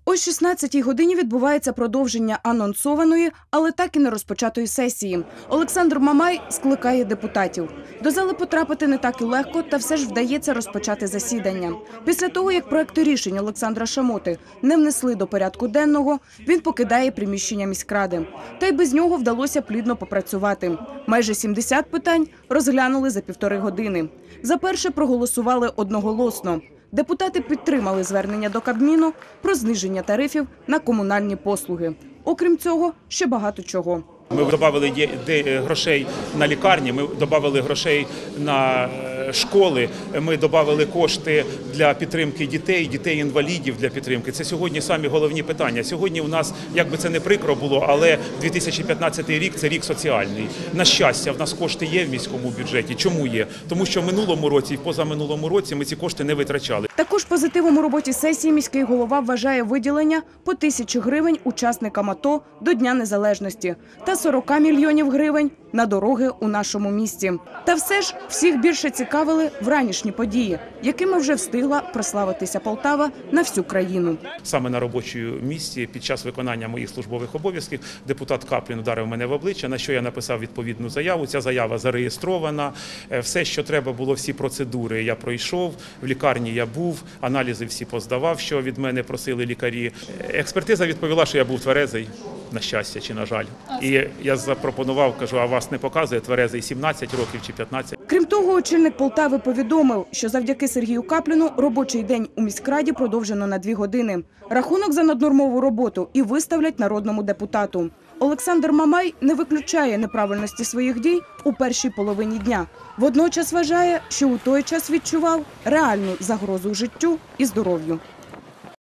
О 16-й годині відбувається продовження анонсованої, але так і не розпочатої сесії. Олександр Мамай скликає депутатів. До зали потрапити не так і легко, та все ж вдається розпочати засідання. Після того, як проекти рішень Олександра Шамоти не внесли до порядку денного, він покидає приміщення міськради. Та й без нього вдалося плідно попрацювати. Майже 70 питань розглянули за 1,5 години. За перше проголосували одноголосно. Депутати підтримали звернення до Кабміну про зниження тарифів на комунальні послуги. Окрім цього, ще багато чого. Ми додали грошей на лікарні, ми додали грошей на школи, ми додали кошти для підтримки дітей, дітей-інвалідів для підтримки. Це сьогодні самі головні питання. Сьогодні у нас, як би це не прикро було, але 2015 рік – це рік соціальний. На щастя, в нас кошти є в міському бюджеті. Чому є? Тому що в минулому році і в позаминулому році ми ці кошти не витрачали. Також позитивом у роботі сесії міський голова вважає виділення по 1000 гривень учасникам АТО до Дня Незалежності та 40 мільйонів гривень на дороги у нашому місті. Та все ж всіх більше цікавили вранішні події, якими вже встигла прославитися Полтава на всю країну. Саме на робочому місці під час виконання моїх службових обов'язків депутат Каплін ударив мене в обличчя, на що я написав відповідну заяву. Ця заява зареєстрована. Все, що треба було, всі процедури я пройшов, в лікарні я був, аналізи всі поздавав, що від мене просили лікарі. Експертиза відповіла, що я був тверезий, на щастя чи на жаль. І я запропонував, кажу, а вас не показує тверезий 17 років чи 15. Крім того, очільник Полтави повідомив, що завдяки Сергію Капліну робочий день у міськраді продовжено на 2 години. Рахунок за наднормову роботу і виставлять народному депутату. Олександр Мамай не виключає неправильності своїх дій у першій половині дня. Водночас вважає, що у той час відчував реальну загрозу життю і здоров'ю.